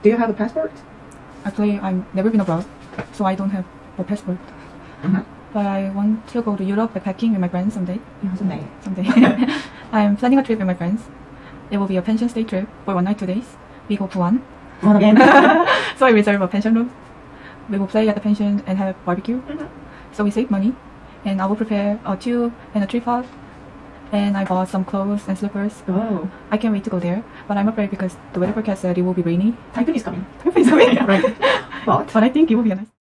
Do you have a passport? Actually, I've never been abroad, so I don't have a passport. But I want to go to Europe backpacking with my friends someday. Someday. I'm planning a trip with my friends. It will be a pension stay trip for 1 night, 2 days. We go to one. One again. So I reserve a pension room. We will play at the pension and have barbecue. So we save money. And I will prepare a tube and a tripod. And I bought some clothes and slippers. Oh. I can't wait to go there. But I'm afraid because the weather forecast said it will be rainy. Typhoon is coming. It's raining. Right. But I think it will be nice.